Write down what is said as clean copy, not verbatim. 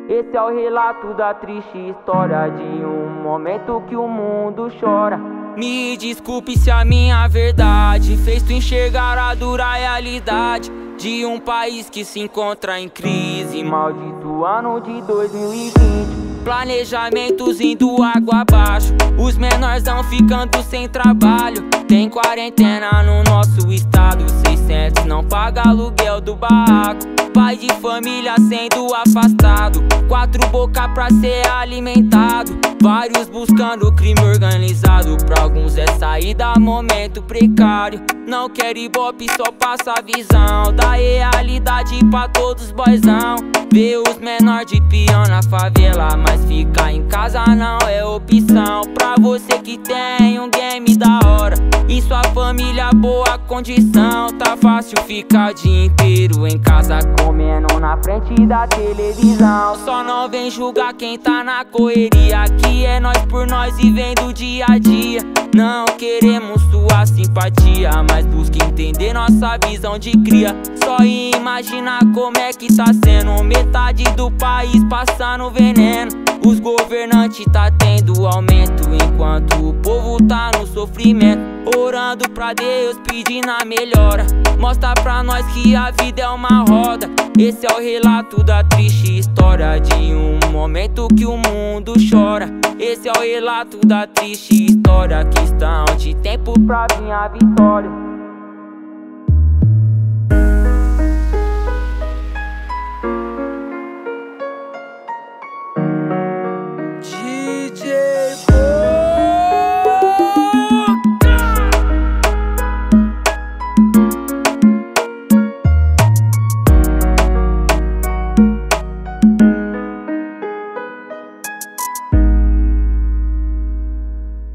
Esse é o relato da triste história de um momento que o mundo chora. Me desculpe se a minha verdade fez tu enxergar a dura realidade de um país que se encontra em crise. Maldito ano de 2020. Planejamentos indo água abaixo, os menorzão ficando sem trabalho. Tem quarentena no nosso estado, 600 não paga aluguel do barraco. Pai de família sendo afastado, 4 boca pra ser alimentado. Vários buscando crime organizado, pra alguns é saída, momento precário. Não quer ibope, só passa a visão da realidade pra todos os boyzão. Vê os menor de peão na favela, mas ficar em casa não é opção. Pra você que tem um game da hora e sua família boa condição, tá fácil ficar o dia inteiro em casa comendo na frente da televisão. Só não vem julgar quem tá na correria, aqui é nós por nós vivendo dia a dia. Não queremos sua simpatia, mas busque entender nossa visão de cria. Só imaginar como é que tá sendo metade do país passando veneno. Os governantes tá tendo aumento enquanto o povo tá no sofrimento. Orando pra Deus, pedindo a melhora. Mostra pra nós que a vida é uma roda. Esse é o relato da triste história de um momento que o mundo chora. Esse é o relato da triste história, questão de tempo pra vir a vitória.